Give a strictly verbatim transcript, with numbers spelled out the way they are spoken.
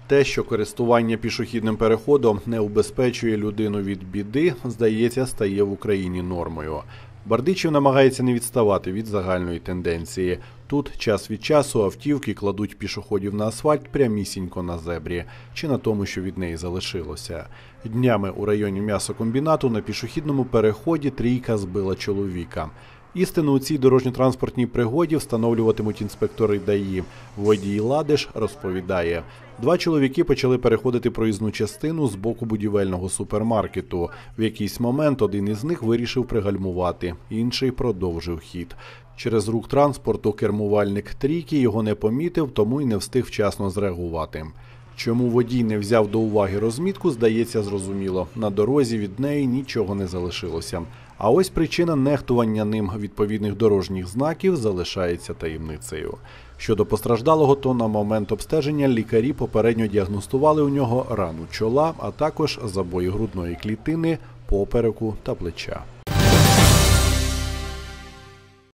Те, що користування пішохідним переходом не убезпечує людину від біди, здається, стає в Україні нормою. Бердичів намагається не відставати від загальної тенденції. Тут час від часу автівки кладуть пішоходів на асфальт прямісінько на зебрі, чи на тому, що від неї залишилося. Днями у районі м'ясокомбінату на пішохідному переході трійка збила чоловіка. Істину у цій дорожньо-транспортній пригоді встановлюватимуть інспектори ДАІ. Водій Ладиш розповідає, два чоловіки почали переходити проїзну частину з боку будівельного супермаркету. В якийсь момент один із них вирішив пригальмувати, інший продовжив хід. Через рух транспорту кермувальник трійки його не помітив, тому й не встиг вчасно зреагувати. Чому водій не взяв до уваги розмітку, здається зрозуміло. На дорозі від неї нічого не залишилося. А ось причина нехтування ним відповідних дорожніх знаків залишається таємницею. Щодо постраждалого, то на момент обстеження лікарі попередньо діагностували у нього рану чола, а також забої грудної клітини, попереку та плеча.